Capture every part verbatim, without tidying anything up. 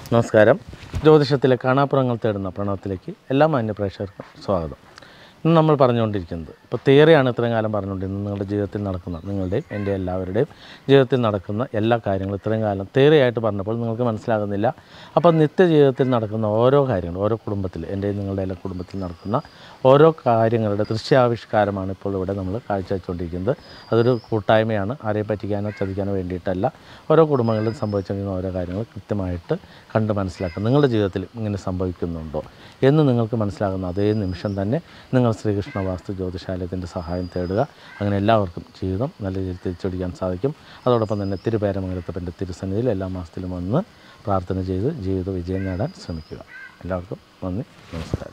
നമസ്കാരം. ജ്യോതിഷത്തിലെ കാണാപ്പുറങ്ങൾ തേടുന്ന പ്രണവത്തിലേക്ക് എല്ലാ മാന്യ പ്രേക്ഷകർക്കും സ്വാഗതം. ഇന്ന് നമ്മൾ പറഞ്ഞുകൊണ്ടിരിക്കുന്നത് ഇപ്പോൾ തിയറിയാണ് ഇത്രയും കാലം പറഞ്ഞുകൊണ്ടിരുന്നത്. നിങ്ങളുടെ ജീവിതത്തിൽ നടക്കുന്ന നിങ്ങളുടെയും എൻ്റെ എല്ലാവരുടെയും ജീവിതത്തിൽ നടക്കുന്ന എല്ലാ കാര്യങ്ങളും ഇത്രയും കാലം തിയറിയായിട്ട് പറഞ്ഞപ്പോൾ നിങ്ങൾക്ക് മനസ്സിലാകുന്നില്ല. അപ്പോൾ നിത്യജീവിതത്തിൽ നടക്കുന്ന ഓരോ കാര്യങ്ങളും ഓരോ കുടുംബത്തിൽ എൻ്റെയും നിങ്ങളുടെ എല്ലാ കുടുംബത്തിൽ നടക്കുന്ന ഓരോ കാര്യങ്ങളുടെ ദൃശ്യാവിഷ്കാരമാണ് ഇപ്പോൾ ഇവിടെ നമ്മൾ കാഴ്ചവെച്ചുകൊണ്ടിരിക്കുന്നത്. അതൊരു കൂട്ടായ്മയാണ്, ആരെയും പറ്റിക്കാനോ ചതിക്കാനോ വേണ്ടിയിട്ടല്ല. ഓരോ കുടുംബങ്ങളിലും സംഭവിച്ചിരിക്കുന്ന ഓരോ കാര്യങ്ങൾ കൃത്യമായിട്ട് കണ്ട് മനസ്സിലാക്കുക. നിങ്ങളുടെ ജീവിതത്തിൽ ഇങ്ങനെ സംഭവിക്കുന്നുണ്ടോ എന്ന് നിങ്ങൾക്ക് മനസ്സിലാകുന്ന അതേ നിമിഷം തന്നെ നിങ്ങൾ ശ്രീകൃഷ്ണ വാസ്തു ജ്യോതിഷാലയത്തിൻ്റെ സഹായം തേടുക. അങ്ങനെ എല്ലാവർക്കും ജീവിതം നല്ല രീതിയിൽ തിരിച്ചടിക്കാൻ സാധിക്കും. അതോടൊപ്പം തന്നെ തിരുപേരമംഗലത്തപ്പൻ്റെ തിരുസന്നിധിയിൽ എല്ലാ മാസത്തിലും വന്ന് പ്രാർത്ഥന ചെയ്ത് ജീവിത വിജയം നേടാൻ ശ്രമിക്കുക. എല്ലാവർക്കും നന്ദി, നമസ്കാരം.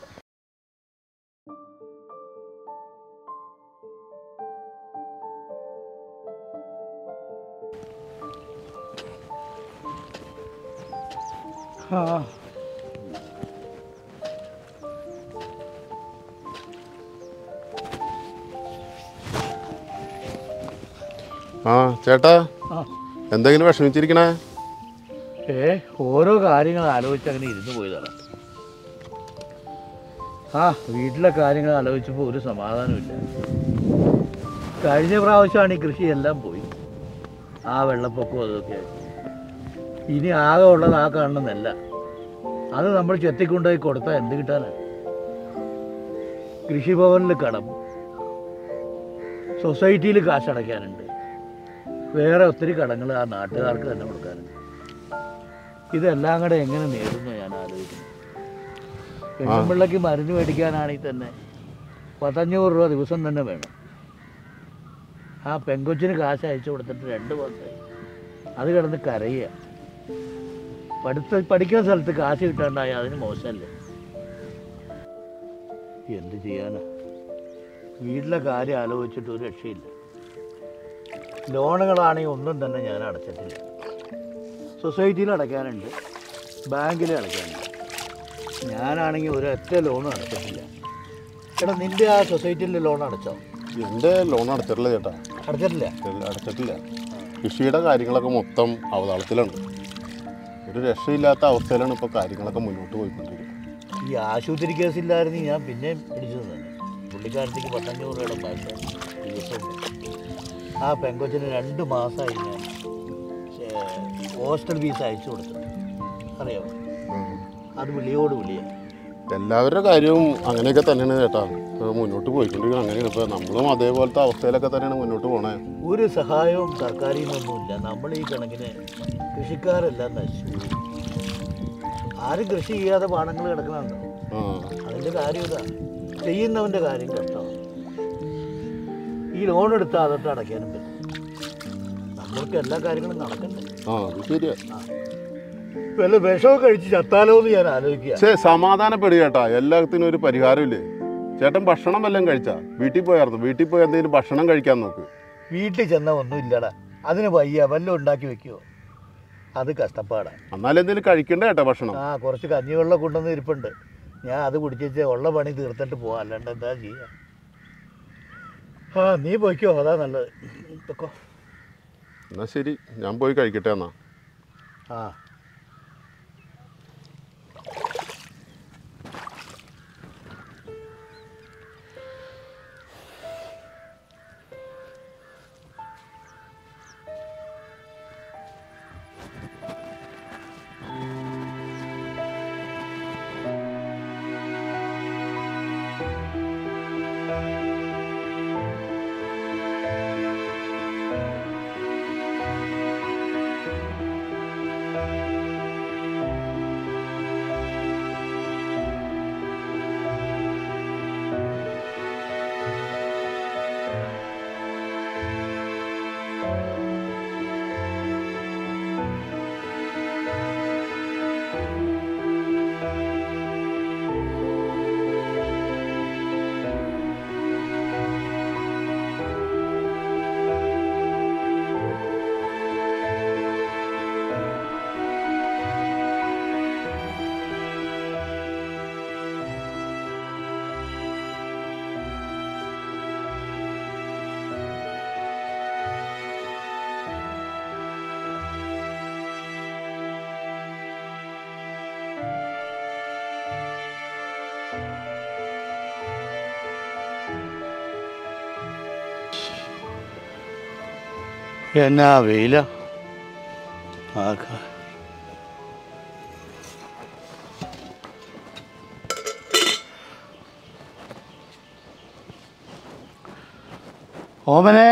ആ ആ ചേട്ടാ, എന്തെങ്കിലും വിഷമിച്ചിരിക്കണേ? ഏ ഓരോ കാര്യങ്ങൾ ആലോചിച്ച് അങ്ങനെ ഇരുന്ന് പോയതാണ്. ആ വീട്ടിലെ കാര്യങ്ങൾ ആലോചിച്ചപ്പോൾ ഒരു സമാധാനമില്ല. കഴിഞ്ഞ പ്രാവശ്യമാണ് ഈ കൃഷിയെല്ലാം പോയി, ആ വെള്ളപ്പൊക്കവും അതൊക്കെ. ഇനി ആകെ ഉള്ളത് ആ കാണുന്നതല്ല. അത് നമ്മൾ ചെത്തിക്കൊണ്ടുപോയി കൊടുത്താൽ എന്ത് കിട്ടാനാണ്? കൃഷിഭവനിൽ കടം, സൊസൈറ്റിയിൽ കാശടയ്ക്കാനുണ്ട്, വേറെ ഒത്തിരി കടങ്ങൾ ആ നാട്ടുകാർക്ക് തന്നെ കൊടുക്കാനുണ്ട്. ഇതെല്ലാം കൂടെ എങ്ങനെ നേടുന്നു ഞാൻ ആലോചിക്കുന്നു. പെൺപിള്ളയ്ക്ക് മരുന്ന് മേടിക്കാനാണെങ്കിൽ തന്നെ പത്തഞ്ഞൂറ് രൂപ ദിവസം തന്നെ വേണം. ആ പെങ്കൊച്ചിന് കാശ് അയച്ചു കൊടുത്തിട്ട് രണ്ട് മാസമായി. അത് കിടന്ന് കരയുക. പഠിത്ത പഠിക്കുന്ന സ്ഥലത്ത് കാശ് കിട്ടാണ്ടായി അതിന് മോശമല്ലേ? എന്ത് ചെയ്യാനാ? വീട്ടിലെ കാര്യം ആലോചിച്ചിട്ട് ഒരു രക്ഷയില്ല. ലോണുകളാണെങ്കിൽ ഒന്നും തന്നെ ഞാൻ അടച്ചിട്ടില്ല. സൊസൈറ്റിയിൽ അടയ്ക്കാനുണ്ട്, ബാങ്കിൽ അടയ്ക്കാനുണ്ട്. ഞാനാണെങ്കിൽ ഒരൊറ്റ ലോണും അടച്ചിട്ടില്ല. എടാ, നിൻ്റെ ആ സൊസൈറ്റിയിലെ ലോൺ അടച്ചോ? എൻ്റെ ലോൺ അടച്ചിട്ടില്ല ചേട്ടാ. അടച്ചിട്ടില്ല? അടച്ചിട്ടില്ല. കൃഷിയുടെ കാര്യങ്ങളൊക്കെ മൊത്തം അവതാളത്തിലാണ്. ഒരു രക്ഷയില്ലാത്ത അവസ്ഥയിലാണ് ഇപ്പോൾ കാര്യങ്ങളൊക്കെ മുന്നോട്ട് പോയിക്കൊണ്ടിരിക്കുന്നത്. ഈ ആശുപത്രി കേസില്ലായിരുന്നു ഞാൻ പിന്നെ പിടിച്ചത് തന്നെ. പുള്ളിക്കാരത്തേക്ക് പത്തഞ്ഞൂറ് രൂപയുടെ പൈസ ദിവസം. ആ പെങ്കൊച്ചിന് രണ്ട് മാസമായി ഞാൻ ഹോസ്റ്റൽ ഫീസ് അയച്ചു കൊടുത്തിട്ട്. അറിയാമോ? അത് വിളിയോട് വിളിയാണ്. എല്ലാവരുടെ കാര്യവും അങ്ങനെയൊക്കെ തന്നെയാണ് ചേട്ടാ മുന്നോട്ട് പോയിക്കൊണ്ടിരിക്കുന്നത്. അങ്ങനെയാണ് ഇപ്പോൾ നമ്മളും അതേപോലത്തെ അവസ്ഥയിലൊക്കെ തന്നെയാണ് മുന്നോട്ട് പോണേ. ഒരു സഹായവും സർക്കാരിൽ നിന്നൊന്നുമില്ല. നമ്മൾ ഈ കണക്കിന് കൃഷിക്കാരെല്ലാം നശിച്ചു. ആരും കൃഷി ചെയ്യാതെ പാടങ്ങൾ കിടക്കണുണ്ടോ? അതിൻ്റെ കാര്യം ഇതാ, ചെയ്യുന്നവൻ്റെ കാര്യം കഷ്ടമാണ്. ഈ ലോൺ എടുത്താൽ അതൊട്ട് അടയ്ക്കാനും പറ്റും. നമ്മൾക്ക് എല്ലാ കാര്യങ്ങളും നടക്കണ്ടേ? ആ അത് ശരിയാ. വല്ല വിഷമൊക്കെ കഴിച്ച് ചത്താലോ എന്ന് ഞാൻ ആലോചിക്കുക. പക്ഷേ സമാധാനപ്പെടുക ചേട്ടാ, എല്ലാത്തിനും ഒരു പരിഹാരമില്ലേ? ചേട്ടൻ ഭക്ഷണം വല്ലതും കഴിച്ചാ? വീട്ടിൽ പോയായിരുന്നു, വീട്ടിൽ പോയി എന്തെങ്കിലും ഭക്ഷണം കഴിക്കാൻ നോക്ക്. വീട്ടിൽ ചെന്നാൽ ഒന്നും ഇല്ലടാ. അതിന് വയ്യ, വല്ലതും ഉണ്ടാക്കി വെക്കുമോ? അത് കഷ്ടപ്പാടാണ്. എന്നാലും എന്തെങ്കിലും കഴിക്കണ്ടേ ചേട്ടാ ഭക്ഷണം? ആ കുറച്ച് കഞ്ഞിവെള്ളം കൊണ്ടുവന്ന് ഇരിപ്പുണ്ട്. ഞാൻ അത് കുടിച്ചേച്ച് ഉള്ള പണി തീർത്തിട്ട് പോവാം, അല്ലാണ്ട് എന്താ ചെയ്യുക? ആ നീ പോയിക്കോ, അതാ നല്ലത്. പൊക്കോ. എന്നാ ശരി, ഞാൻ പോയി കഴിക്കട്ടെ എന്നാ. ആ എന്നാ വെയില ആക്ക ഓമനേ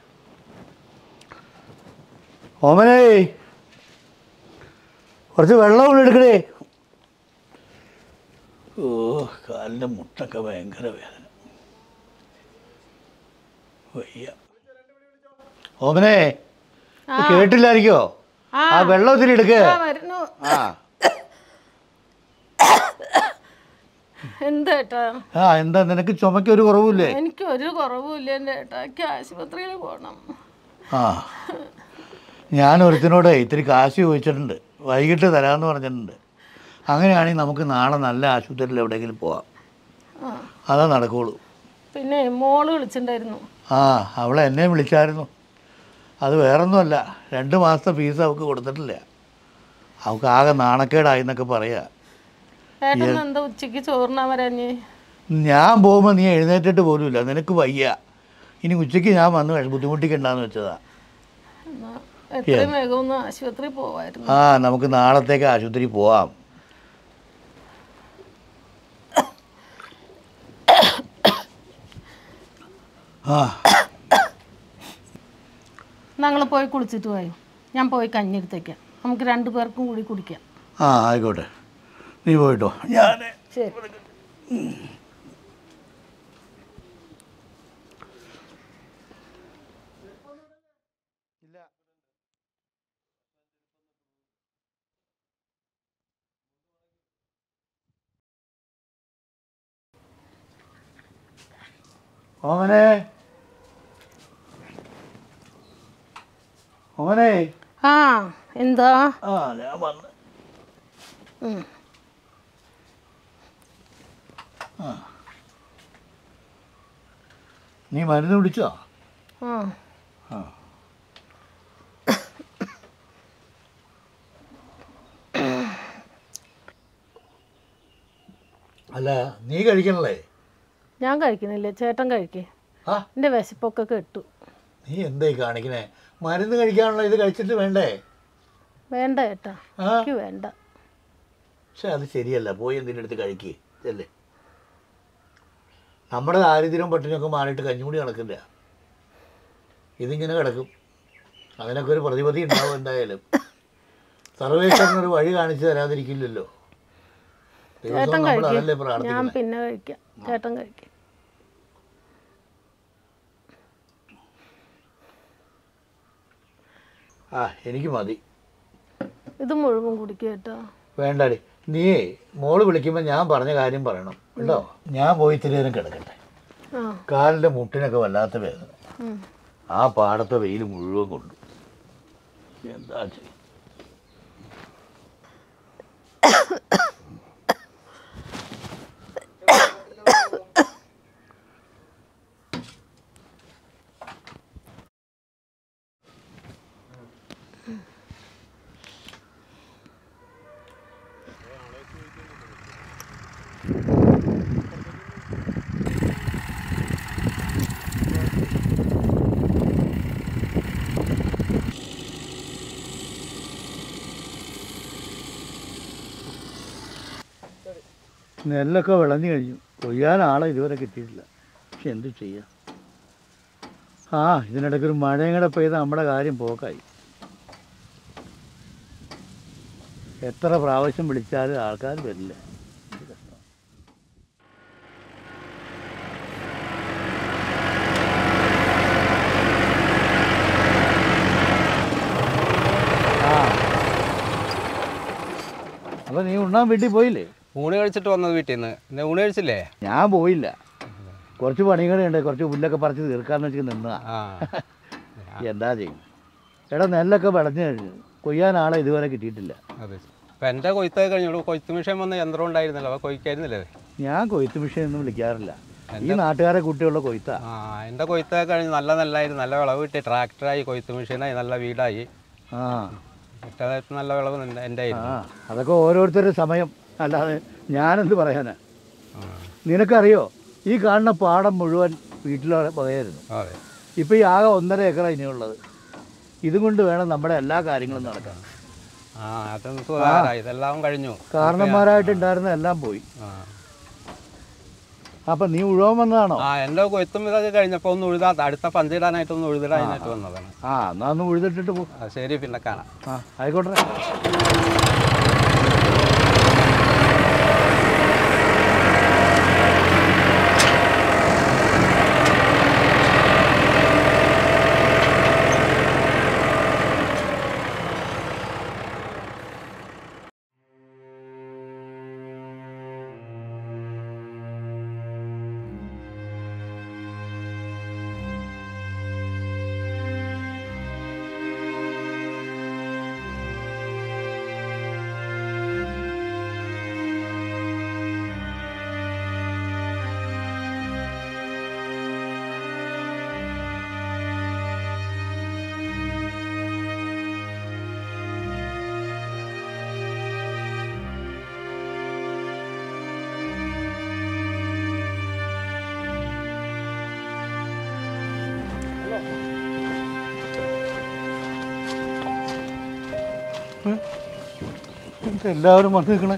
ഓമനേ കുറച്ച് വെള്ളം എടുക്കണേ. ഓ കാലിൻ്റെ മുട്ടൊക്കെ ഭയങ്കര വേദന വയ്യ. ഓമനേ കേട്ടില്ലായിരിക്കോ? ആ വെള്ളം ഒത്തിരി എടുക്ക്. ആ എന്താ ഏട്ടാ? ആ എന്താ നിനക്ക് ചുമയ്ക്ക് ഒരു കുറവില്ലേ? എനിക്ക് ഒരു കുറവുമില്ല എൻ്റെ ഏട്ടാ. എനിക്ക് ആശുപത്രിയിൽ പോകണം. ആ ഞാൻ ഒരുത്തിനോട് ഇത്തിരി കാശ് ചോദിച്ചിട്ടുണ്ട്, വൈകിട്ട് തരാമെന്ന് പറഞ്ഞിട്ടുണ്ട്. അങ്ങനെയാണെങ്കിൽ നമുക്ക് നാളെ നല്ല ആശുപത്രിയിൽ എവിടെയെങ്കിലും പോവാം. അതാ നടക്കുള്ളൂ. പിന്നെ മോള് വിളിച്ചിട്ടുണ്ടായിരുന്നു. ആ അവളെ എന്നെ വിളിച്ചായിരുന്നു. അത് വേറൊന്നുമല്ല, രണ്ട് മാസത്തെ ഫീസ് അവൾക്ക് കൊടുത്തിട്ടില്ല. അവൾക്ക് ആകെ നാണക്കേടായി എന്നൊക്കെ പറയാ. ഏട്ടൻ എന്താ ഉച്ചയ്ക്ക് ചോറിനാ വരാഞ്ഞ്? ഞാൻ പോകുമ്പോൾ നീ എഴുന്നേറ്റിട്ട് പോലുമില്ല, നിനക്ക് വയ്യ. ഇനി ഉച്ചയ്ക്ക് ഞാൻ വന്ന് ബുദ്ധിമുട്ടിക്കണ്ടെന്ന് വെച്ചതാ. എത്രയും വേഗം ഒന്ന് ആശുപത്രി പോവായിരുന്നു. ആ നമുക്ക് നാളത്തേക്ക് ആശുപത്രി പോവാം. ആ ഞങ്ങൾ പോയി കുളിച്ചിട്ട് പോയോ? ഞാൻ പോയി കഞ്ഞെടുത്തേക്കാം, നമുക്ക് രണ്ടു പേർക്കും കൂടി കുടിക്കാം. ആ ആയിക്കോട്ടെ, നീ പോയിട്ടോ. ഞാൻ ശരി. ഓമനെ ഓമനെ. ആ എന്താ? ആ ഞാൻ വന്ന്. ആ നീ മരുന്ന് പിടിച്ചോ? ആ ആ അല്ല നീ കഴിക്കണല്ലേ? ഞാൻ കഴിക്കുന്നില്ല, ചേട്ടൻ കഴിക്കേ. ആ എൻ്റെ വിശപ്പൊക്കെ കെട്ടു. നീ എന്തായി കാണിക്കണേ? മരുന്ന് കഴിക്കാനുള്ള ഇത് കഴിച്ചിട്ട് വേണ്ടേ? വേണ്ട ഏട്ടാ, ആ എനിക്ക് വേണ്ട. പക്ഷെ അത് ശരിയല്ല, പോയി എന്തിൻ്റെ അടുത്ത് കഴിക്കേ അല്ലേ? നമ്മുടെ ദാരിദ്ര്യവും പട്ടിണിയൊക്കെ മാറിയിട്ട് കഞ്ഞുകൂടി നടക്കില്ല, ഇതിങ്ങനെ കിടക്കും. അതിനൊക്കെ ഒരു പ്രതിപത്തി ഉണ്ടാവും എന്തായാലും. സർവേശ്വരനൊരു വഴി കാണിച്ചു തരാതിരിക്കില്ലല്ലോ. ചേട്ടൻ നമ്മൾ അതല്ലേ കഴിക്കും, ഞാൻ പ്രാർത്ഥിക്കുന്നത്. പിന്നെ കഴിക്കാം. ചേട്ടൻ കഴിക്കും. ആ എനിക്ക് മതി. ഇത് മുഴുവൻ കുടിക്കും കേട്ടോ. വേണ്ടാടി, നീയേ മോള് വിളിക്കുമ്പോൾ ഞാൻ പറഞ്ഞ കാര്യം പറയണം കേട്ടോ. ഞാൻ പോയി ഇത്തിരി നേരം കിടക്കട്ടെ. ആ കാലിൻ്റെ മുട്ടിനൊക്കെ വല്ലാത്ത വേദന. ഉം. ആ പാടത്തെ വെയിൽ മുഴുവൻ കൊണ്ടു. എന്താ ചെയ്യും? നെല്ലൊക്കെ വിളഞ്ഞു കഴിഞ്ഞു, കൊയ്യാൻ ആളെ ഇതുവരെ കിട്ടിയിട്ടില്ല. പക്ഷെ എന്ത് ചെയ്യാം? ആ ഇതിനിടയ്ക്കൊരു മഴയും കൂടെ പെയ്ത് നമ്മുടെ കാര്യം പോക്കായി. എത്ര പ്രാവശ്യം വിളിച്ചാലും ആൾക്കാർ വരില്ല. ആ അപ്പം നീ ഉണ്ണാൻ വീട്ടിൽ പോയില്ലേ? ഊണ് കഴിച്ചിട്ട് വന്നത് വീട്ടിൽ നിന്ന്. പിന്നെ ഊണ് കഴിച്ചില്ലേ? ഞാൻ പോയില്ല, കുറച്ച് പണികളുണ്ട്, കുറച്ച് പുല്ലൊക്കെ പറിച്ച് തീർക്കാന്ന് വെച്ച് നിന്നതാ. എന്താ ചെയ്യും? എടാ നെല്ലൊക്കെ വിളഞ്ഞു കഴിഞ്ഞു, കൊയ്യാൻ ആളെ ഇതുവരെ കിട്ടിയിട്ടില്ല. അതെ. അപ്പം എൻ്റെ കൊയ്ത്തൊക്കെ കഴിഞ്ഞു. കൊയ്ത്ത് മിഷൻ വന്ന യന്ത്രം ഉണ്ടായിരുന്നല്ലോ, അപ്പോൾ കൊയ്ക്കായിരുന്നില്ലേ? ഞാൻ കൊയ്ത്ത് മിഷൻ ഒന്നും വിളിക്കാറില്ല, ഈ നാട്ടുകാരെ കുട്ടിയുള്ള കൊയ്ത്താ. ആ എൻ്റെ കൊയ്ത്തൊക്കെ കഴിഞ്ഞ് നല്ല നെല്ലായിരുന്നു, നല്ല വിളവ് കിട്ടി. ട്രാക്ടറായി, കൊയ്ത്ത് മിഷനായി, നല്ല വീടായി. ആ മറ്റേതായിട്ട് നല്ല വിളവ് എൻ്റെ ആയിരുന്നു. ആ അതൊക്കെ ഓരോരുത്തരുടെ സമയം, അല്ലാതെ ഞാനെന്ത് പറയാനാ? നിനക്കറിയോ, ഈ കാണുന്ന പാടം മുഴുവൻ വീട്ടിലെ വകയായിരുന്നു. അതെ. ഇപ്പം ഈ ആകെ ഒന്നര ഏക്കറാണ് ഇനിയുള്ളത്. ഇതും കൊണ്ട് വേണം നമ്മുടെ എല്ലാ കാര്യങ്ങളും നടക്കാൻ. ആ അതൊന്നും സുധാകര ഇതെല്ലാം കഴിഞ്ഞു. കാരണന്മാരായിട്ടുണ്ടായിരുന്ന എല്ലാം പോയി. അപ്പം നീ ഉഴുവാൻ വന്നതാണോ? ആ എൻ്റെ കൊയ്ത്തും ഇതൊക്കെ കഴിഞ്ഞപ്പോൾ ഒന്ന് ഉഴുതാ അടുത്ത പഞ്ചിടാനായിട്ടൊന്ന് ഉഴുതിടാനായിട്ട് വന്നതാണ്. ആ എന്നാ ഒന്ന് ഉഴുതിട്ടിട്ട് പോകും. ശരി, പിന്നെ കാണാം. ആ ആയിക്കോട്ടെ. എല്ലാവരും വന്ന് നിൽക്കണേ.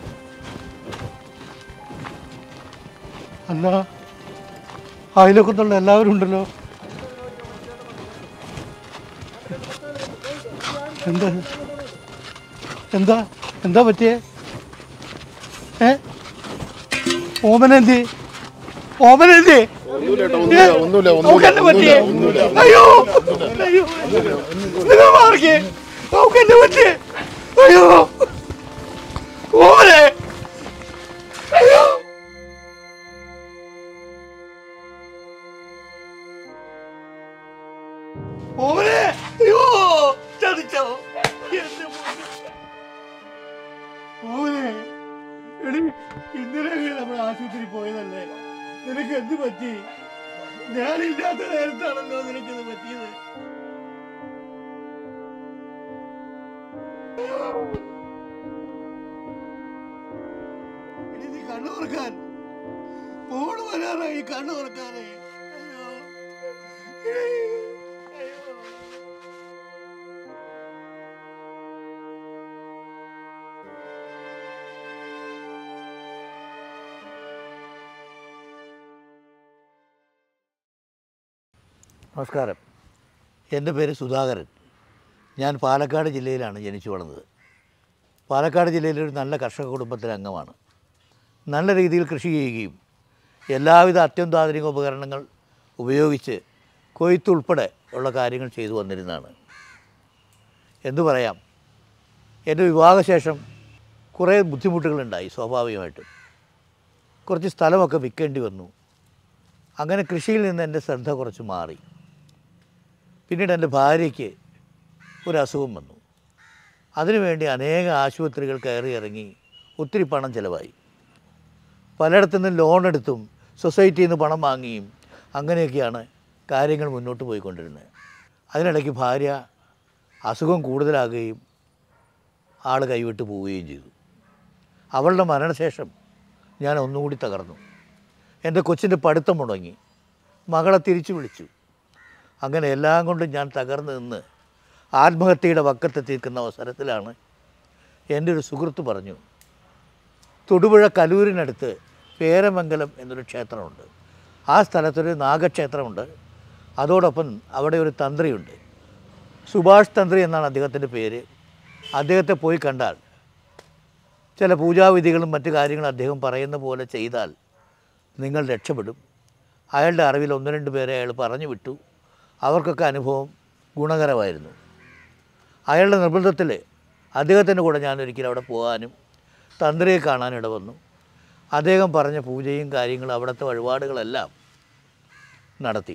അല്ല അയലൊക്കത്തുള്ള എല്ലാവരും ഉണ്ടല്ലോ. എന്താ എന്താ എന്താ പറ്റിയേ? ഏ ഓമനെന്തി ഓമനെന്തി പറ്റിയേ? അയ്യോ അയ്യോ നിങ്ങൾ മാറിക്കേ. ഓക്കെന്നെ പറ്റിയേ? അയ്യോ ഓമനെ അയ്യോ ഓമനെ അയ്യോ ചതിച്ചോ എന്റെ ഓമനെ. എടി ഇന്നലെ നമ്മൾ ആശുപത്രി പോയതല്ലേ, നിനക്ക് എന്ത് പറ്റി? ഞാനില്ലാത്ത നേരത്താണല്ലോ നിനക്കിത് പറ്റിയത്. ഇനി നീ കണ്ണു തുറക്കാൻ ഫോണ് വരാറായി. കണ്ണു തുറക്കാതെ. അയ്യോ അയ്യോ. നമസ്കാരം. എൻ്റെ പേര് സുധാകരൻ. ഞാൻ പാലക്കാട് ജില്ലയിലാണ് ജനിച്ചു വളർന്നത്. പാലക്കാട് ജില്ലയിലെ ഒരു നല്ല കർഷക കുടുംബത്തിലെ അംഗമാണ്. നല്ല രീതിയിൽ കൃഷി ചെയ്യുകയും എല്ലാവിധ അത്യന്താധുനിക ഉപകരണങ്ങൾ ഉപയോഗിച്ച് കൊയ്ത്തുൾപ്പെടെ ഉള്ള കാര്യങ്ങൾ ചെയ്തു വന്നിരുന്നതാണ്. എന്തു പറയാം, എൻ്റെ വിവാഹശേഷം കുറേ ബുദ്ധിമുട്ടുകളുണ്ടായി. സ്വാഭാവികമായിട്ടും കുറച്ച് സ്ഥലമൊക്കെ വിൽക്കേണ്ടി വന്നു. അങ്ങനെ കൃഷിയിൽ നിന്ന് എൻ്റെ ശ്രദ്ധ കുറച്ച് മാറി. പിന്നീട് എൻ്റെ ഭാര്യയ്ക്ക് ഒരു അസുഖം വന്നു. അതിനുവേണ്ടി അനേക ആശുപത്രികൾ കയറി ഇറങ്ങി ഒത്തിരി പണം ചിലവായി. പലയിടത്തു നിന്ന് ലോൺ എടുത്തും സൊസൈറ്റിയിൽ നിന്ന് പണം വാങ്ങിയും അങ്ങനെയൊക്കെയാണ് കാര്യങ്ങൾ മുന്നോട്ട് പോയിക്കൊണ്ടിരുന്നത്. അതിനിടയ്ക്ക് ഭാര്യ അസുഖം കൂടുതലാകുകയും ആൾ കൈവിട്ട് പോവുകയും ചെയ്തു. അവളുടെ മരണശേഷം ഞാൻ ഒന്നുകൂടി തകർന്നു. എൻ്റെ കൊച്ചിൻ്റെ പഠിത്തം മുടങ്ങി. മകളെ തിരിച്ചു വിളിച്ചു. അങ്ങനെ എല്ലാം കൊണ്ടും ഞാൻ തകർന്നു നിന്ന് ആത്മഹത്യയുടെ വക്കത്തെത്തിയിരിക്കുന്ന അവസരത്തിലാണ് എൻ്റെ ഒരു സുഹൃത്ത് പറഞ്ഞു, തൊടുപുഴ കലൂരിനടുത്ത് പേരമംഗലം എന്നൊരു ക്ഷേത്രമുണ്ട്. ആ സ്ഥലത്തൊരു നാഗക്ഷേത്രമുണ്ട്. അതോടൊപ്പം അവിടെ ഒരു തന്ത്രിയുണ്ട്. സുഭാഷ് തന്ത്രി എന്നാണ് അദ്ദേഹത്തിൻ്റെ പേര്. അദ്ദേഹത്തെ പോയി കണ്ടാൽ ചില പൂജാവിധികളും മറ്റു കാര്യങ്ങളും അദ്ദേഹം പറയുന്ന പോലെ ചെയ്താൽ നിങ്ങൾ രക്ഷപ്പെടും. അയാളുടെ അറിവിൽ ഒന്ന് രണ്ട് പേരെ അയാൾ പറഞ്ഞു വിട്ടു. അവർക്കൊക്കെ അനുഭവം ഗുണകരമായിരുന്നു. അയാളുടെ നിർബന്ധത്തിൽ അദ്ദേഹത്തിൻ്റെ കൂടെ ഞാനൊരിക്കലും അവിടെ പോകാനും തന്ത്രിയെ കാണാനും ഇട വന്നു. അദ്ദേഹം പറഞ്ഞ പൂജയും കാര്യങ്ങളും അവിടുത്തെ വഴിപാടുകളെല്ലാം നടത്തി.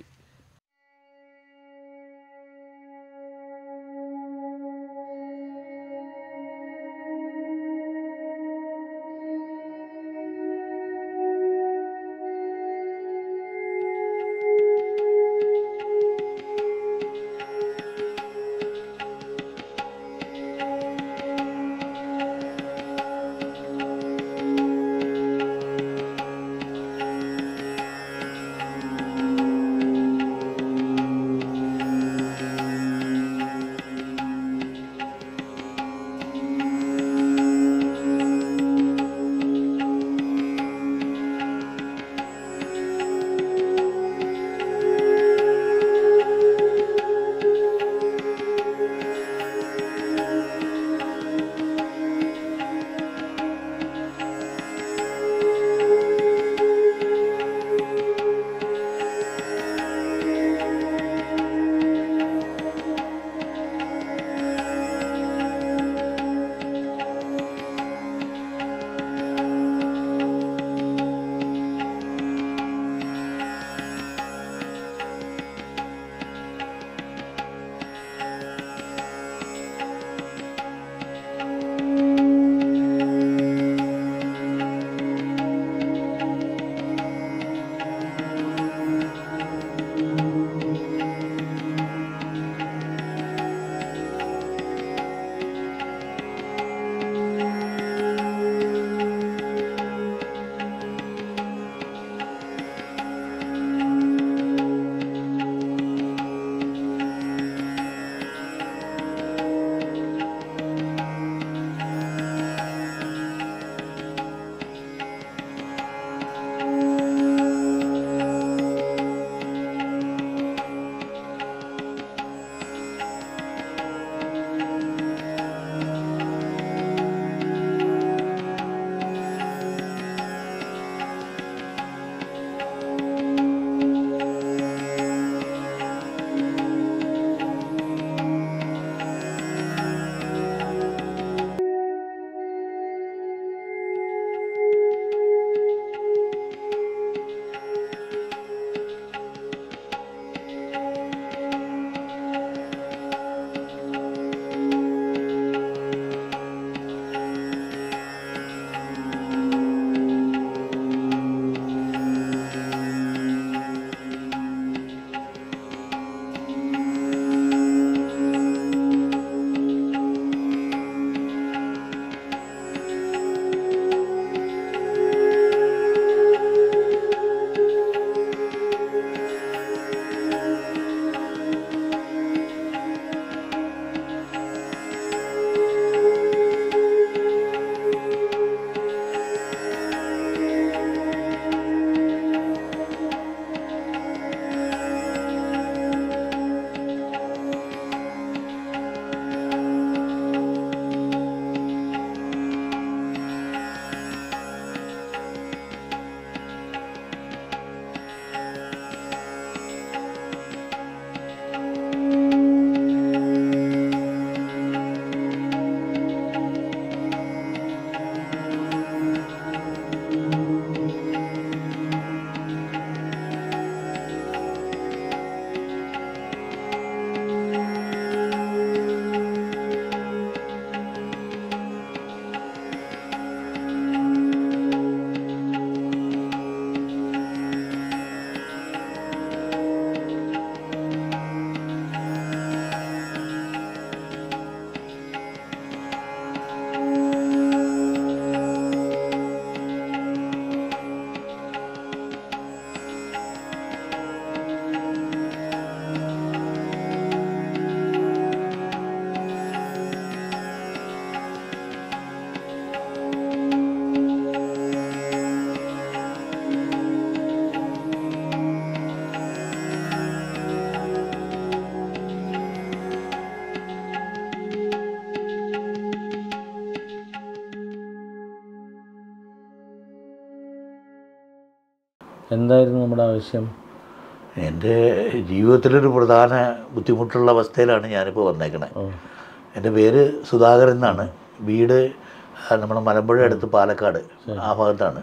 എന്തായിരുന്നു നമ്മുടെ ആവശ്യം? എൻ്റെ ജീവിതത്തിലൊരു പ്രധാന ബുദ്ധിമുട്ടുള്ള അവസ്ഥയിലാണ് ഞാനിപ്പോൾ വന്നേക്കണേ. എൻ്റെ പേര് സുധാകരൻ എന്നാണ്. വീട് നമ്മുടെ മലമ്പുഴ അടുത്ത് പാലക്കാട് ആ ഭാഗത്താണ്.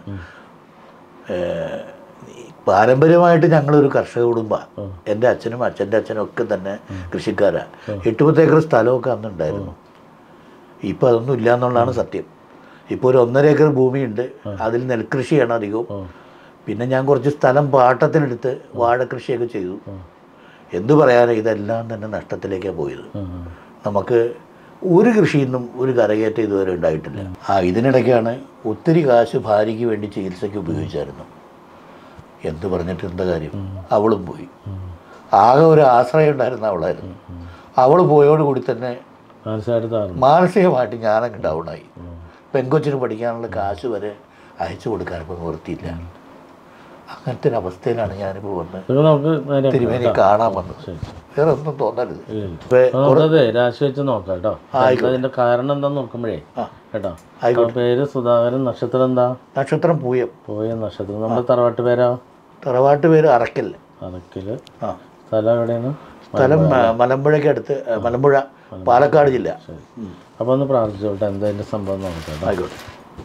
പാരമ്പര്യമായിട്ട് ഞങ്ങളൊരു കർഷക കുടുംബമാണ്. എൻ്റെ അച്ഛനും അച്ഛൻ്റെ അച്ഛനും ഒക്കെ തന്നെ കൃഷിക്കാരാണ്. എട്ട് പത്ത് ഏക്കർ സ്ഥലമൊക്കെ അന്നുണ്ടായിരുന്നു. ഇപ്പോൾ അതൊന്നും ഇല്ല എന്നുള്ളതാണ് സത്യം. ഇപ്പോൾ ഒരു ഒന്നര ഏക്കർ ഭൂമിയുണ്ട്, അതിൽ നെൽകൃഷിയാണ് അധികവും. പിന്നെ ഞാൻ കുറച്ച് സ്ഥലം പാട്ടത്തിനെടുത്ത് വാഴക്കൃഷിയൊക്കെ ചെയ്തു. എന്തു പറയാനും ഇതെല്ലാം തന്നെ നഷ്ടത്തിലേക്കാണ് പോയത്. നമുക്ക് ഒരു കൃഷിയിൽ നിന്നും ഒരു കരകയറ്റം ഇതുവരെ ഉണ്ടായിട്ടില്ല. ആ ഇതിനിടയ്ക്കാണ് ഒത്തിരി കാശ് ഭാര്യയ്ക്ക് വേണ്ടി ചികിത്സയ്ക്ക് ഉപയോഗിച്ചായിരുന്നു. എന്ത് പറഞ്ഞിട്ട് എന്താ കാര്യം, അവളും പോയി. ആകെ ഒരു ആശ്രയം ഉണ്ടായിരുന്ന അവളായിരുന്നു. അവൾ പോയോടുകൂടി തന്നെ മാനസികമായിട്ട് ഞാനങ്ങ് ഡൗണായി. പെൺകൊച്ചിന് പഠിക്കാനുള്ള കാശ് വരെ അയച്ചു കൊടുക്കാനിപ്പോൾ നിവൃത്തിയില്ല. അങ്ങനത്തെ ഒരു അവസ്ഥയിലാണ് ഞാനിപ്പോൾ വന്ന് തിരുമേനി കാണാൻ വന്നത്. വേറെ ഒന്നും തോന്നരുത്. രാശി നോക്കാം കേട്ടോ. അതിന്റെ കാരണം എന്താന്ന് നോക്കുമ്പോഴേ കേട്ടോ. പേര് സുധാകരൻ, നക്ഷത്രം എന്താ? നക്ഷത്രം പൂയം. പൂയം നക്ഷത്രം. നമ്മുടെ തറവാട്ട് പേരോ? തറവാട്ട് പേര് അറക്കൽ. അറക്കല്. ആ സ്ഥലം എവിടെയാണ്? സ്ഥലം മലമ്പുഴയ്ക്ക് അടുത്ത്, മലമ്പുഴ, പാലക്കാട് ജില്ല. അപ്പോൾ ഒന്ന് പ്രാർത്ഥിച്ചോട്ടെ, എന്താ അതിൻ്റെ സംഭവം നോക്കാം. ആയിക്കോട്ടെ.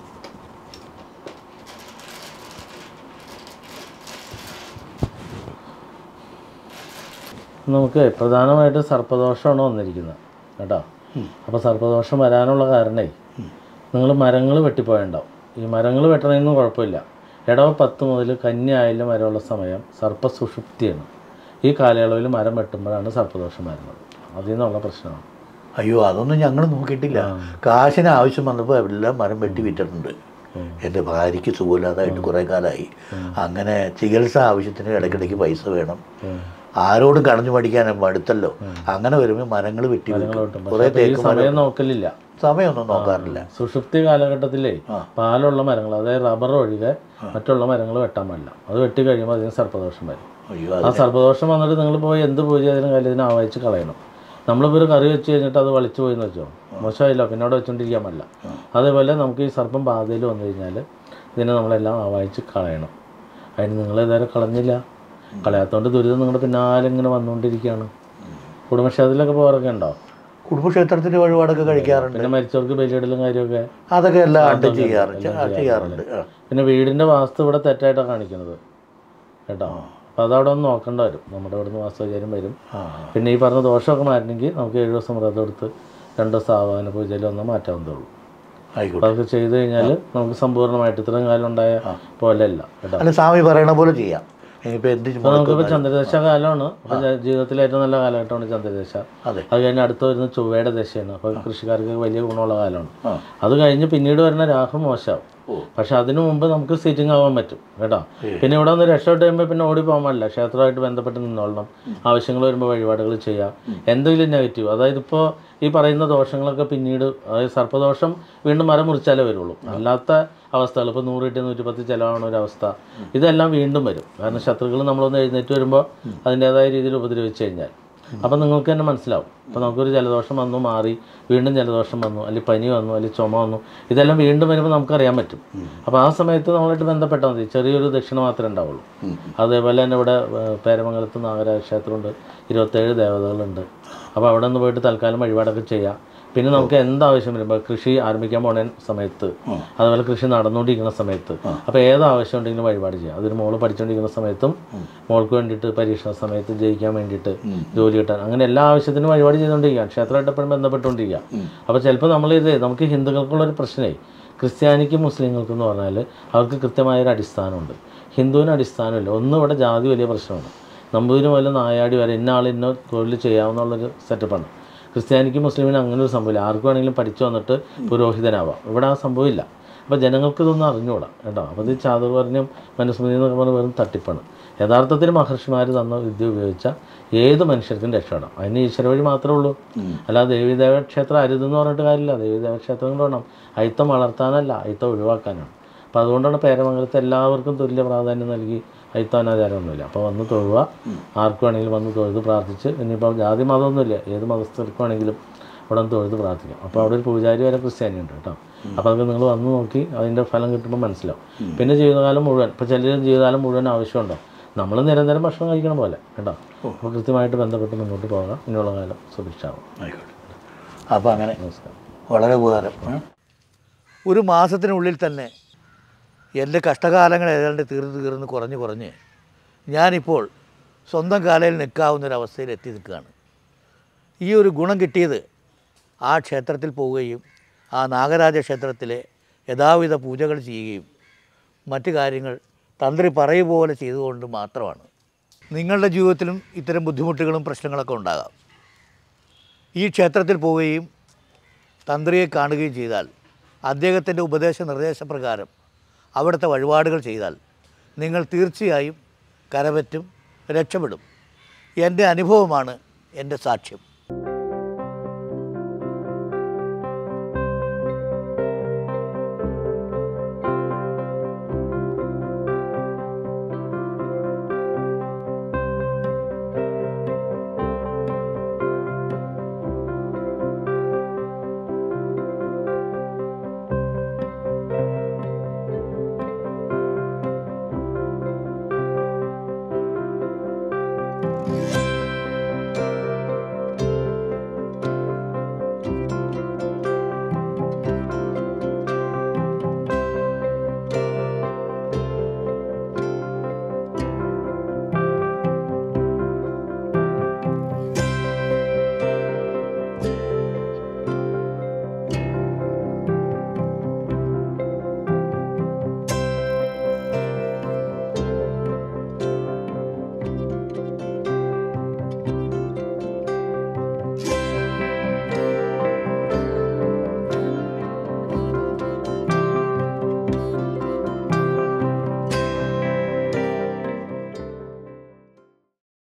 നമുക്ക് പ്രധാനമായിട്ട് സർപ്പദോഷമാണ് വന്നിരിക്കുന്നത് കേട്ടോ. അപ്പോൾ സർപ്പദോഷം വരാനുള്ള കാരണേ നിങ്ങൾ മരങ്ങൾ വെട്ടിപ്പോയുണ്ടാവും. ഈ മരങ്ങൾ വെട്ടണമെന്നും കുഴപ്പമില്ല. ഇടവ പത്ത് മുതൽ കന്നി ആയില്യം വരെയുള്ള സമയം സർപ്പസുഷുപ്തിയാണ്. ഈ കാലയളവിൽ മരം വെട്ടുമ്പോഴാണ് സർപ്പദോഷം വരുന്നത്. അതിൽ നിന്നുള്ള പ്രശ്നമാണ്. അയ്യോ, അതൊന്നും ഞങ്ങൾ നോക്കിയിട്ടില്ല. കാശിന് ആവശ്യം വന്നപ്പോൾ എല്ലാം മരം വെട്ടി വിറ്റിട്ടുണ്ട്. എൻ്റെ ഭാര്യയ്ക്ക് സുഖമില്ലാതായിട്ട് കുറേ കാലമായി. അങ്ങനെ ചികിത്സ ആവശ്യത്തിന് ഇടയ്ക്കിടയ്ക്ക് പൈസ വേണം. ആരോടും കടഞ്ഞു പഠിക്കാനും അടുത്തല്ലോ. അങ്ങനെ വരുമ്പോൾ മരങ്ങൾ വെട്ടി കുറേ തേക്ക് സമയം നോക്കലില്ല, സമയമൊന്നും നോക്കാറില്ല. സുഷുപ്തി കാലഘട്ടത്തിലേ പാലുള്ള മരങ്ങൾ, അതായത് റബ്ബർ ഒഴികെ മറ്റുള്ള മരങ്ങൾ വെട്ടാൻ പാടില്ല. അത് വെട്ടി കഴിയുമ്പോൾ അതിന് സർപ്പദോഷം വരും. ആ സർപ്പദോഷം വന്നിട്ട് നിങ്ങൾ പോയി എന്ത് പൂജ ചെയ്താലും കാര്യത്തിന് ആവാഹിച്ച് കളയണം. നമ്മളിപ്പോൾ ഒരു കറി വെച്ച് കഴിഞ്ഞിട്ട് അത് വലിച്ചു പോയി എന്ന് വെച്ചോ, മോശമായില്ല, പിന്നെ അവിടെ വെച്ചുകൊണ്ടിരിക്കാൻ പറ്റില്ല. അതേപോലെ നമുക്ക് ഈ സർപ്പം ബാധയിൽ വന്നു കഴിഞ്ഞാൽ ഇതിനെ നമ്മളെല്ലാം ആവാഹിച്ച് കളയണം. അതിന് നിങ്ങളിതുവരെ കളഞ്ഞില്ല. കളയാത്തതുകൊണ്ട് ദുരിതം നിങ്ങളുടെ പിന്നാലെ ഇങ്ങനെ വന്നുകൊണ്ടിരിക്കുകയാണ്. കുടുംബക്ഷേത്രത്തിലൊക്കെ പോകാറൊക്കെ ഉണ്ടോ? കുടുംബക്ഷേത്രത്തിൻ്റെ വഴിപാടൊക്കെ കഴിക്കാറുണ്ട്. പിന്നെ മരിച്ചവർക്ക് ബലിയിടലും കാര്യമൊക്കെ അതൊക്കെ എല്ലാം ചെയ്യാറുണ്ട്. പിന്നെ വീടിൻ്റെ വാസ്തു ഇവിടെ തെറ്റായിട്ടാണ് കാണിക്കുന്നത് കേട്ടോ. അപ്പോൾ അതവിടെ ഒന്ന് നോക്കേണ്ട വരും. നമ്മുടെ ഇവിടുന്ന് വാസ്തുവിചാരം വരും. പിന്നെ ഈ പറഞ്ഞ ദോഷമൊക്കെ മാറ്റണമെങ്കിൽ നമുക്ക് ഏഴ് ദിവസം വ്രതം എടുത്ത് രണ്ട് ദിവസം ആവാന പൂജയിൽ ഒന്ന് മാറ്റാവുന്നതുള്ളൂ. ആയിക്കോട്ടെ. അതൊക്കെ ചെയ്ത് കഴിഞ്ഞാൽ നമുക്ക് സമ്പൂർണ്ണമായിട്ട് ഇത്രയും കാലം ഉണ്ടായ പോലെയല്ല കേട്ടോ. അല്ല, സ്വാമി പറയണ പോലെ ചെയ്യാം. ഇനിയിപ്പോൾ എന്ത് നമുക്കിപ്പോൾ ചന്ദ്രദശ കാലമാണ്. അപ്പോൾ ജീവിതത്തിലെ ഏറ്റവും നല്ല കാലഘട്ടമാണ് ചന്ദ്രദശ. അത് കഴിഞ്ഞ് അടുത്ത് വരുന്ന ചൊവ്വയുടെ ദശയാണ്. അപ്പോൾ കൃഷിക്കാർക്ക് വലിയ ഗുണമുള്ള കാലമാണ്. അത് കഴിഞ്ഞ് പിന്നീട് വരുന്ന രാഹു മോശമാവും. പക്ഷെ അതിനു മുമ്പ് നമുക്ക് സീറ്റിംഗ് ആവാൻ പറ്റും കേട്ടോ. പിന്നെ ഇവിടെ ഒന്ന് രക്ഷപ്പെട്ട് കഴിയുമ്പോൾ പിന്നെ ഓടി പോകാൻ പാടില്ല. ക്ഷേത്രമായിട്ട് ബന്ധപ്പെട്ട് നിന്നോളണം. ആവശ്യങ്ങൾ വരുമ്പോൾ വഴിപാടുകൾ ചെയ്യാം. എന്തെങ്കിലും നെഗറ്റീവ്, അതായത് ഇപ്പോൾ ഈ പറയുന്ന ദോഷങ്ങളൊക്കെ പിന്നീട്, അതായത് സർപ്പദോഷം വീണ്ടും മരം മുറിച്ചാലേ വരുള്ളൂ. അല്ലാത്ത അവസ്ഥകൾ ഇപ്പോൾ നൂറ് കിട്ടി നൂറ്റി പത്ത് ചിലവാണ് ഒരവസ്ഥ. ഇതെല്ലാം വീണ്ടും വരും. കാരണം ശത്രുക്കൾ നമ്മളൊന്ന് എഴുന്നേറ്റ് വരുമ്പോൾ അതിൻ്റേതായ രീതിയിൽ ഉപദ്രവിച്ച് കഴിഞ്ഞാൽ അപ്പം നിങ്ങൾക്ക് തന്നെ മനസ്സിലാവും. ഇപ്പോൾ നമുക്കൊരു ജലദോഷം വന്നു, മാറി, വീണ്ടും ജലദോഷം വന്നു, അല്ലെങ്കിൽ പനി വന്നു, അല്ലെങ്കിൽ ചുമ വന്നു, ഇതെല്ലാം വീണ്ടും വരുമ്പോൾ നമുക്കറിയാൻ പറ്റും. അപ്പോൾ ആ സമയത്ത് നമ്മളായിട്ട് ബന്ധപ്പെട്ടാൽ മതി. ചെറിയൊരു ദക്ഷിണ മാത്രമേ ഉണ്ടാവുള്ളൂ. അതേപോലെ തന്നെ ഇവിടെ പേരമംഗലത്ത് നാഗരാജ ക്ഷേത്രമുണ്ട്. ഇരുപത്തേഴ് ദേവതകളുണ്ട്. അപ്പോൾ അവിടെ നിന്ന് പോയിട്ട് തൽക്കാലം വഴിപാടൊക്കെ ചെയ്യാം. പിന്നെ നമുക്ക് എന്താവശ്യം വരുമ്പോൾ കൃഷി ആരംഭിക്കാൻ പോണ സമയത്ത്, അതുപോലെ കൃഷി നടന്നുകൊണ്ടിരിക്കുന്ന സമയത്ത്, അപ്പോൾ ഏത് ആവശ്യം ഉണ്ടെങ്കിലും വഴിപാട് ചെയ്യാം. അതൊരു മോള് പഠിച്ചുകൊണ്ടിരിക്കുന്ന സമയത്തും മോൾക്ക് വേണ്ടിയിട്ട് പരീക്ഷണ സമയത്ത് ജയിക്കാൻ വേണ്ടിയിട്ട്, ജോലി കിട്ടാൻ, അങ്ങനെ എല്ലാ ആവശ്യത്തിനും വഴിപാട് ചെയ്തുകൊണ്ടിരിക്കുക. ക്ഷേത്രമായിട്ട് എപ്പോഴും ബന്ധപ്പെട്ടുകൊണ്ടിരിക്കുക. അപ്പോൾ ചിലപ്പോൾ നമ്മളിത് നമുക്ക് ഹിന്ദുക്കൾക്കുള്ളൊരു പ്രശ്നമേ, ക്രിസ്ത്യാനിക്കും മുസ്ലിങ്ങൾക്കും എന്ന് പറഞ്ഞാൽ അവർക്ക് കൃത്യമായൊരു അടിസ്ഥാനമുണ്ട്. ഹിന്ദുവിന് അടിസ്ഥാനമില്ല. ഒന്നും ഇവിടെ ജാതി വലിയ പ്രശ്നമാണ്. നമ്പൂതിരി മുതൽ നായാടി വരെ ഇന്ന ആൾ ഇന്ന തൊഴിൽ ചെയ്യാവുന്നുള്ളൊരു സെറ്റപ്പാണ്. ക്രിസ്ത്യാനിക്കും മുസ്ലിമിനും അങ്ങനെ ഒരു സംഭവമില്ല. ആർക്കും വേണമെങ്കിലും പഠിച്ചു വന്നിട്ട് പുരോഹിതനാവാം. ഇവിടെ ആ സംഭവമില്ല. അപ്പോൾ ജനങ്ങൾക്ക് ഇതൊന്നും അറിഞ്ഞുകൂടാ കേട്ടോ. അപ്പോൾ ഇത് ചാതുർവർണ്ണ്യം മനുസ്മൃതി എന്നൊക്കെ പറഞ്ഞാൽ വെറും തട്ടിപ്പാണ്. യഥാർത്ഥത്തിൽ മഹർഷിമാർ തന്ന വിദ്യ ഉപയോഗിച്ച ഏത് മനുഷ്യർക്കും രക്ഷപ്പെടാം. അതിന് ഈശ്വര വഴി മാത്രമേ ഉള്ളൂ. അല്ലാതെ ദേവീദേവക്ഷേത്രം അരുതെന്ന് പറഞ്ഞിട്ട് കാര്യമില്ല. ദേവീദേവക്ഷേത്രങ്ങൾ വേണം. അയിത്തം വളർത്താനല്ല, അയിത്തം ഒഴിവാക്കാനാണ്. അപ്പോൾ അതുകൊണ്ടാണ് പേരമംഗലത്ത് എല്ലാവർക്കും തുല്യ പ്രാധാന്യം നൽകി അയിത്താനാചാരമൊന്നുമില്ല. അപ്പോൾ വന്ന് തൊഴുക, ആർക്ക് വേണമെങ്കിലും വന്ന് തൊഴുത് പ്രാർത്ഥിച്ച്, ഇനിയിപ്പോൾ ജാതി മതമൊന്നുമില്ല, ഏത് മതസ്ഥർക്ക് വേണമെങ്കിലും അവിടെ നിന്ന് തൊഴുത് പ്രാർത്ഥിക്കാം. അപ്പോൾ അവിടെ ഒരു പൂജാരി വരെ ക്രിസ്ത്യാനിയുണ്ട് കേട്ടോ. അപ്പോൾ അതൊക്കെ നിങ്ങൾ വന്ന് നോക്കി അതിൻ്റെ ഫലം കിട്ടുമ്പോൾ മനസ്സിലാവും. പിന്നെ ജീവിതകാലം മുഴുവൻ, ഇപ്പോൾ ചിലർ ജീവിതകാലം മുഴുവൻ ആവശ്യമുണ്ടോ, നമ്മൾ നിരന്തരം ഭക്ഷണം കഴിക്കണം പോലെ കേട്ടോ. അപ്പോൾ കൃത്യമായിട്ട് ബന്ധപ്പെട്ട് മുന്നോട്ട് പോകാം. ഇനിയുള്ള കാലം സുഭിക്ഷാവും. ആയിക്കോട്ടെ. അപ്പോൾ അങ്ങനെ നമസ്കാരം. വളരെ ഉപകാരം. ഒരു മാസത്തിനുള്ളിൽ തന്നെ എൻ്റെ കഷ്ടകാലങ്ങൾ ഏതാണ്ട് തീർന്ന് തീർന്ന് കുറഞ്ഞ് കുറഞ്ഞ് ഞാനിപ്പോൾ സ്വന്തം കാലയിൽ നിൽക്കാവുന്നൊരവസ്ഥയിൽ എത്തി നിൽക്കുകയാണ്. ഈ ഒരു ഗുണം കിട്ടിയത് ആ ക്ഷേത്രത്തിൽ പോവുകയും ആ നാഗരാജ ക്ഷേത്രത്തിലെ യഥാവിധ പൂജകൾ ചെയ്യുകയും മറ്റു കാര്യങ്ങൾ തന്ത്രി പറയുപോലെ ചെയ്തുകൊണ്ട് മാത്രമാണ്. നിങ്ങളുടെ ജീവിതത്തിലും ഇത്തരം ബുദ്ധിമുട്ടുകളും പ്രശ്നങ്ങളൊക്കെ ഉണ്ടാകാം. ഈ ക്ഷേത്രത്തിൽ പോവുകയും തന്ത്രിയെ കാണുകയും ചെയ്താൽ, അദ്ദേഹത്തിൻ്റെ ഉപദേശ നിർദ്ദേശപ്രകാരം അവിടുത്തെ വഴിപാടുകൾ ചെയ്താൽ നിങ്ങൾ തീർച്ചയായും കരപറ്റും, രക്ഷപ്പെടും. എൻ്റെ അനുഭവമാണ് എൻ്റെ സാക്ഷ്യം.